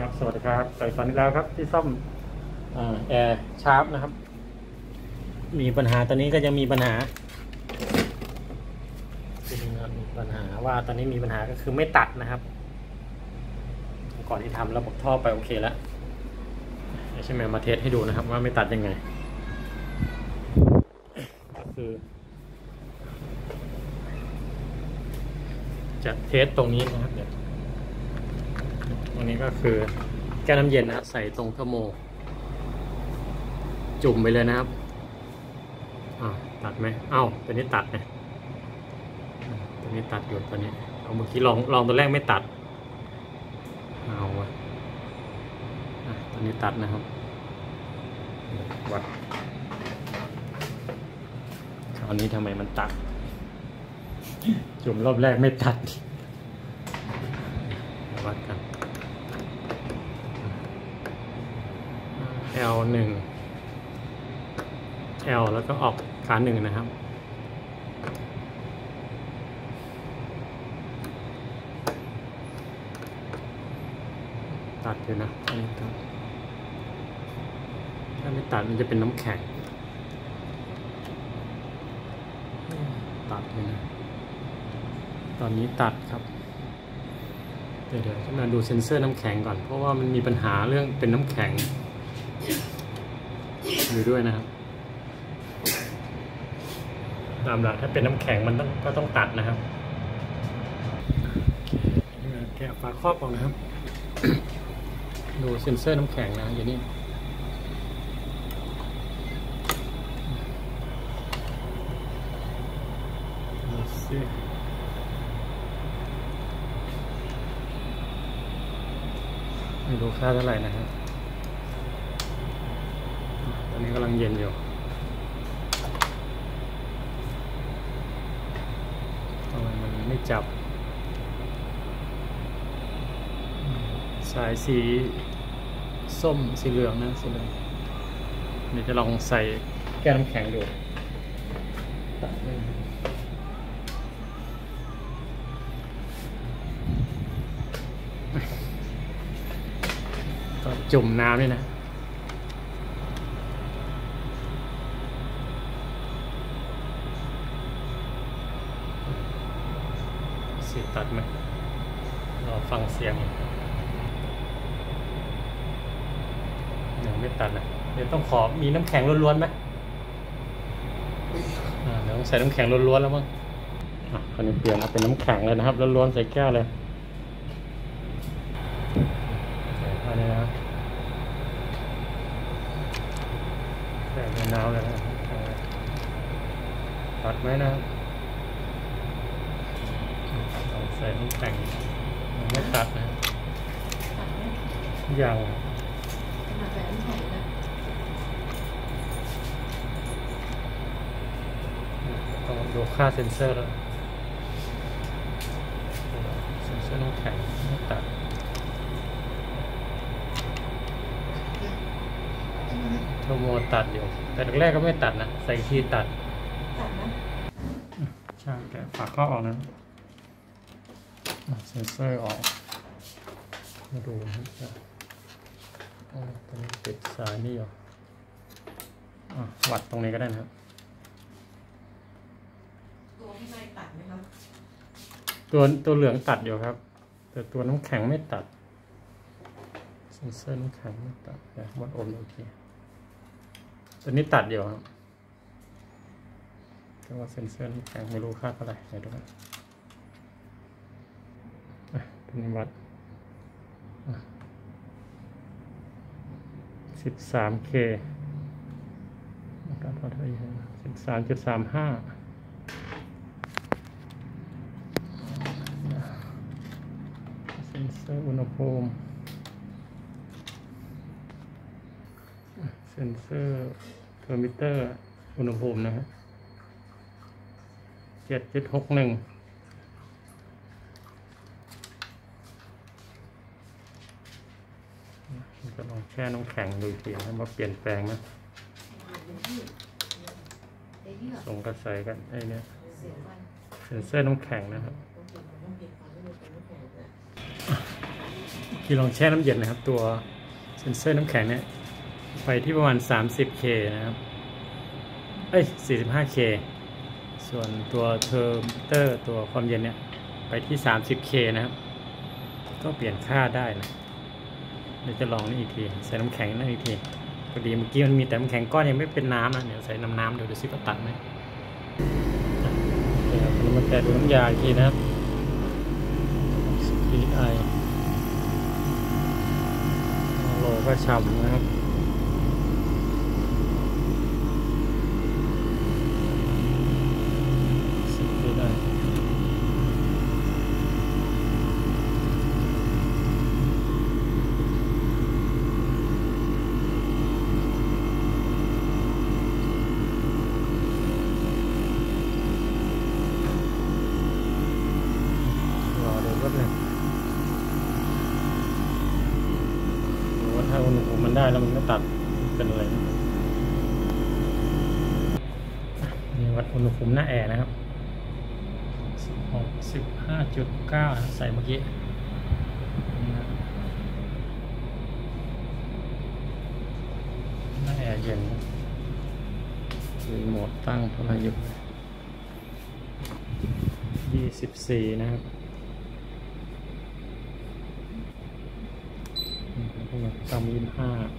สวัสดีครับตอนนี้แล้วครับที่ซ่อมแอร์ชาร์ปนะครับมีปัญหาตอนนี้ก็ยังมีปัญหาว่าตอนนี้มีปัญหาก็คือไม่ตัดนะครับก่อนที่ทำระบบท่อไปโอเคแล้วใช่ไหมมาเทสให้ดูนะครับว่าไม่ตัดยังไงก็คือจะเทสตรงนี้นะครับเดี๋ยวตรงนี้ก็คือแก้วน้ำเย็นนะใส่ตรงเทอร์โมจุ่มไปเลยนะครับตัดไหมตัวนี้ตัดเนี่ยตัวนี้ตัดอยู่ตัวนี้เมื่อกี้ลองตัวแรกไม่ตัดตัวนี้ตัดนะครับวัดคราวนี้ทำไมมันตัดจุ่มรอบแรกไม่ตัดวัดกัน L1 L แล้วก็ออกขาหนึ่งนะครับตัดอยู่นะถ้าไม่ตัดมันจะเป็นน้ำแข็งตัดอยู่นะตอนนี้ตัดครับเดี๋ยวจะมาดูเซ็นเซอร์น้ำแข็งก่อนเพราะว่ามันมีปัญหาเรื่องเป็นน้ำแข็งอยู่ด้วยนะครับตามหลักถ้าเป็นน้ำแข็งมันก็ต้องตัดนะครับแกะฝาครอบออกนะครับ ดูเซ็นเซอร์น้ำแข็งนะอย่างนี้ไม่รู้ค่าเท่าไหร่นะครับตอนนี้กำลังเย็นอยู่ทำไมมันไม่จับสายสีส้มสีเหลืองนะสีเหลืองเดี๋ยวจะลองใส่แก้วน้ำแข็งดูก็จุ่มน้ำนี่นะสีตัดไหมรอฟังเสียงยังไม่ตัดนะเดี๋ยวต้องมีน้ำแข็งล้วนๆไหมเดี๋ยวต้องใส่น้ำแข็งล้วนๆแล้วมั้งคราวนี้เปลี่ยนเอาเป็นน้ำแข็งเลยนะครับล้วนๆใส่แก้วเลยใส่อันนี้นะใส่ในน้ำเลยนะตัดไหมนะครับต้องใส่น้ำแข็งไม่ตัดนะอย่างต้องดูค่าเซ็นเซอร์แล้วเซ็นเซอร์น้ำแข็งไม่ตัดโทรโมตัดอยู่แต่แรกก็ไม่ตัดนะใส่คีย์ตัดใช่แกะฝาครอบออกนะเซ็นเซอร์ออกมาดูนะครับตรงนี้ติดสายนี่อยู่วัดตรงนี้ก็ได้นะครับตัวข้างในตัดไหมครับตัวเหลืองตัดอยู่ครับแต่ตัวน้ำแข็งไม่ตัดเซ็นเซอร์น้ำแข็งไม่ตัดแต่วัดโอห์มโอเคตัวนี้ตัดอยู่ครับแต่ว่าเซ็นเซอร์น้ำแข็งไม่รู้ค่าเท่าไหร่เดี๋ยวดูกันตัวนี้วัด13K การวัดอะไร13.35เซ็นเซอร์อุณหภูมิเซ็นเซอร์เทอร์มิเตอร์อุณหภูมินะครับ 7.61ก็ลองแช่น้ำแข็งดูอีกทีนะว่าเปลี่ยนแปลงไหมส่งกระแสกันไอ้เนี่ยเซ็นเซอร์น้ำแข็งนะครับโอเคพี่ลองแช่น้ำเย็นนะครับตัวเซนเซอร์น้ำแข็งเนี่ยไปที่ประมาณ 30K นะครับ45K ส่วนตัวเทอร์มิเตอร์ตัวความเย็นเนี่ยไปที่ 30K นะครับก็เปลี่ยนค่าได้นะเดี๋ยวจะลองนี่อีกทีใส่น้ำแข็งนั่นอีกทีพอดีเมื่อกี้มันมีแต่น้ำแข็งก้อนยังไม่เป็นน้ำนะเดี๋ยวใส่น้ำดูสิว่าตัดไหมเดี๋ยวเรามาแกะดูน้ำยาอีกทีนะครับ SPI โลก็ฉ่ำนะครับถ้าอุณหภูมิมันได้แล้วมันไม่ตัดเป็นอะไรนี่วัดอุณหภูมิหน้าแอร์นะครับ15.9 ใส่เมื่อกี้หน้าแอร์เย็นรีโมทตั้งเท่าไหร่อยู่24นะครับตาม25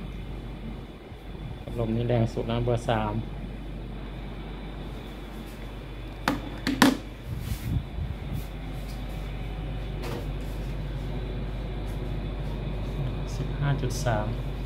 พัดลมนี่แรงสุดนะเบอร์ 315.3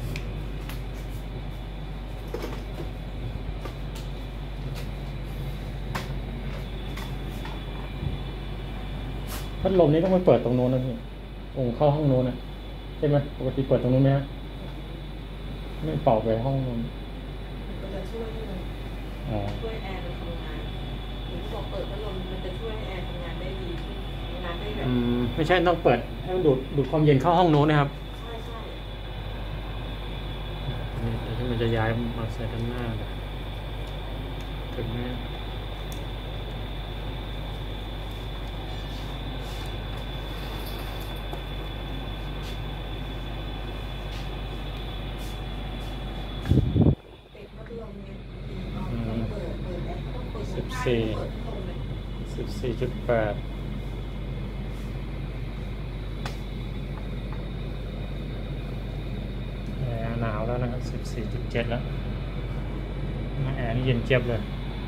พัดลมนี้ต้องไปเปิดตรงโน้นนะพี่เข้าห้องโน้นนะใช่ไหมปกติเปิดตรงนู้นไหมฮะไม่เป่าไปห้องนู้นมันจะช่วยช่วยแอร์มันทำงานหรือบอกเปิดพัดลมมันจะช่วยให้แอร์ทำงานได้ดีขึ้นทำงานได้แบบไม่ใช่ต้องเปิดให้มันดูดความเย็นเข้าห้องโน้นนะครับใช่เดี๋ยวมันจะย้ายมาใส่ด้านหน้าถึงแม่14.8แอร์หนาวแล้วนะครับ14.7แล้วแอร์นี่เย็นเจี๊ยบเลย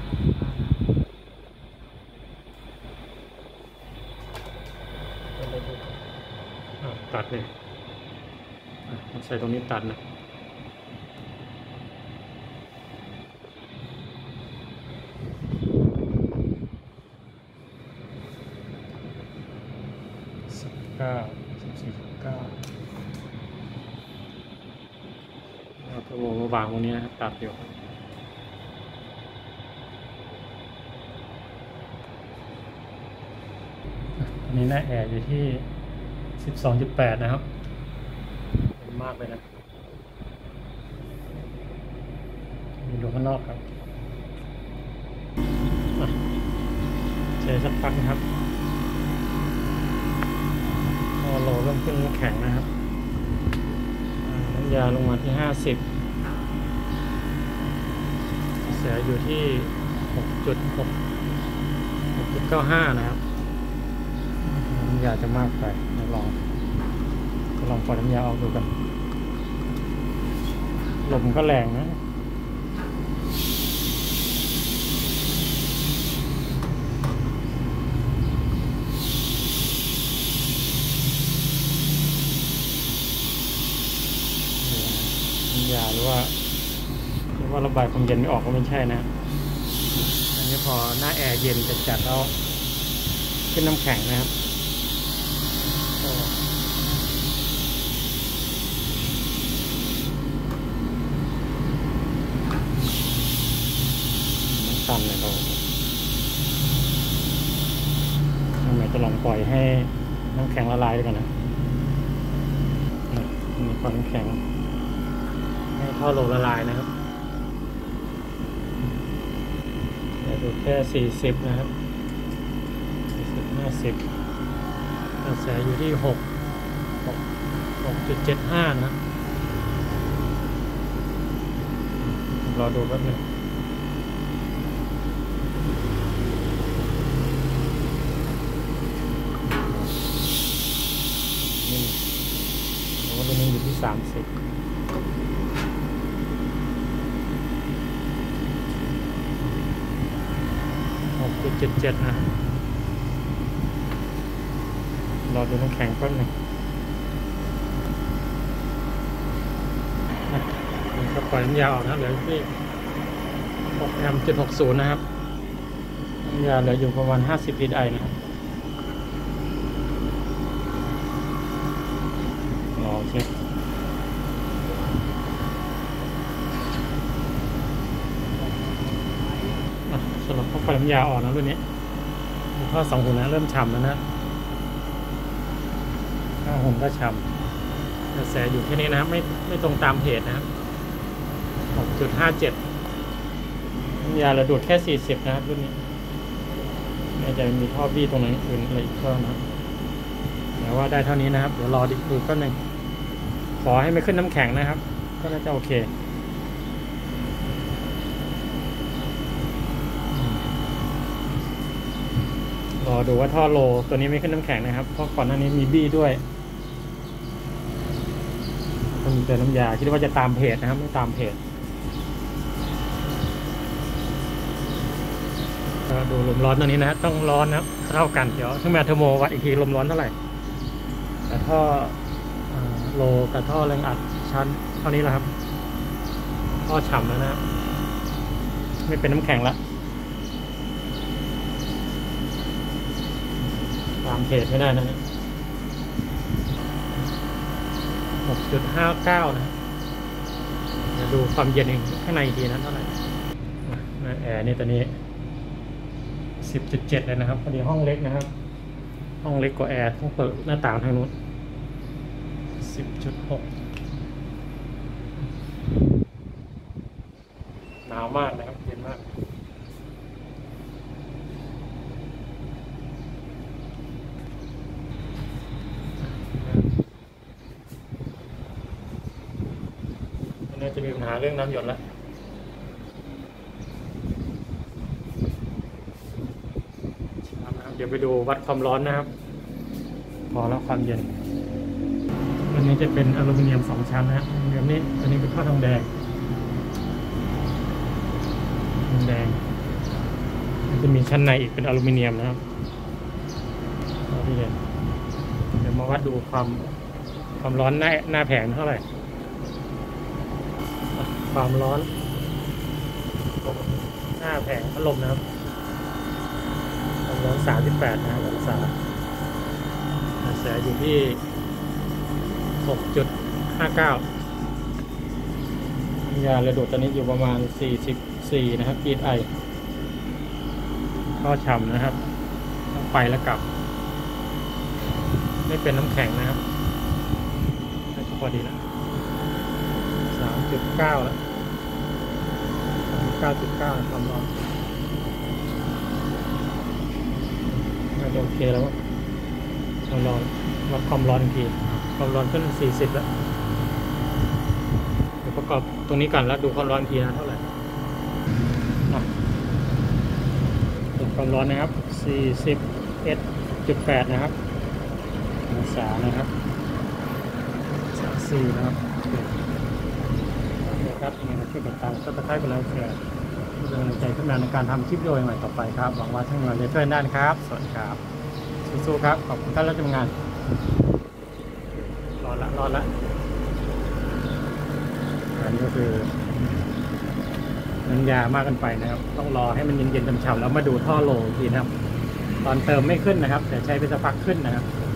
ตัดเลยใส่ตรงนี้ตัดนะ14.9เอาตัวมาวางตรงนี้นะครับตัดอยู่อันนี้หน้าแอร์อยู่ที่ 12.8 นะครับเย็นมากเลยนะมีดูข้างนอกครับใช้สักพักนะครับโลเริ่มขึ้นแข็งนะครับน้ำยาลงมาที่50เสียอยู่ที่ 6.95 นะครับน้ำยาจะมากไปลองปล่อยน้ำยาออกดูกันลมก็แรงนะยาหรือว่าระบายความเย็นไม่ออกก็ไม่ใช่นะอันนี้พอหน้าแอร์เย็นจัดแล้วขึ้นน้ำแข็งนะครับมันตันเลยเราจะลองปล่อยให้น้ำแข็งละลายด้วยกันนะมีความน้ำแข็งให้เข้าโลละลายนะครับเดี๋ยวดูแค่40นะครับ40 50กระแสอยู่ที่6 6.75 นะรอดูแป๊บนึงนี่โอ้ตัวนี้อยู่ที่30 6.77 นะรอดูน้ำแข็งแป๊บนึงก็ปล่อยน้ำยาออกนะเหลือที่6 แอมป์ 760 นะครับน้ำยาเหลืออยู่ประมาณ50 ลิตรไอนะครับรอเช็คสำหรับปล่อยน้ำยาออกนะรุ่นนี้ท่อ2 หุ่นนะเริ่มฉ่ำแล้วนะ5 หุ่นก็ฉ่ำกระแสอยู่แค่นี้นะครับไม่ตรงตามเพจนะครับ 6.57 น้ำยาเราดูดแค่40นะครับรุ่นนี้อาจจะมีท่อบี้ตรงไหนอื่นอะไรอีกก็นะแต่ว่าได้เท่านี้นะครับเดี๋ยวรอดูก็หนึ่งขอให้ไม่ขึ้นน้ำแข็งนะครับก็น่าจะโอเครอดูว่าท่อโลตัวนี้ไม่ขึ้นน้ำแข็งนะครับเพราะก่อนหน้านี้มีบี้ด้วยก็มีเติมน้ำยาคิดว่าจะตามเพจนะครับไม่ตามเพจดูลมร้อนตรงนี้นะต้องร้อนนะครับเท่ากันเดี๋ยวขึ้นมาเทอร์โมวัดอีกทีลมร้อนเท่าไหร่แต่ท่อโลกับท่อแรงอัดชั้นเท่านี้แหละครับท่อฉ่ำแล้วนะไม่เป็นน้ำแข็งละตามเพจไม่ได้นะ 6.59 นะเดี๋ยวดูความเย็นเองข้างในอีกทีนั้นเท่าไหร่แอร์นี่ตัวนี้10.7 เลยนะครับพอดีห้องเล็กนะครับห้องเล็กกว่าแอร์ต้องเปิดหน้าต่างทางนู้น 10.6 หนาวมากนะครับเย็นมากน่าจะมีปัญหาเรื่องน้ำหยดแล้วเดี๋ยวไปดูวัดความร้อนนะครับพอแล้วความเย็นอันนี้จะเป็นอลูมิเนียม2 ชั้นนะอลูมิเนียมนี้อันนี้เป็นท่อทองแดงจะมีชั้นในอีกเป็นอลูมิเนียมนะครับเดี๋ยวมาวัดดูความร้อนหน้าแผงเท่าไหร่ความร้อนหน้าแผงพัดลมนะครับความร้อน38นะครับองศากระแสอยู่ที่ 6.59 ยาระดูดตอนนี้อยู่ประมาณ44นะครับกีดไอท่อฉ่ำนะครับต้องไปแล้วกลับไม่เป็นน้ำแข็งนะครับพอดีแล้ว3.9 แล้ว 9.9 ความร้อนน่าจะโอเคแล้วความร้อนวัดความร้อนอีกทีความร้อนขึ้น40แล้วเดี๋ยวประกอบตรงนี้ก่อนแล้วดูความร้อนอีกทีนะเท่าไหร่ความร้อนนะครับ 41.8 นะครับองศานะครับ4นะครับครับยังไงมาช่วยกดติดตามซับสไครป์กันแล้วแชร์เป็นกำลังใจขึ้นมาในการทำคลิปวิดีโอใหม่ต่อไปครับหวังว่าท่านจะช่วยได้นะครับสวัสดีครับสู้ๆครับขอบคุณท่านรับชมงานรอละอันนี้ก็คือน้ำยามากกันไปนะครับต้องรอให้มันเย็นๆฉ่ำๆแล้วมาดูท่อโหลทีนะครับตอนเติมไม่ขึ้นนะครับแต่ใช้ไปสักพักขึ้นนะครับ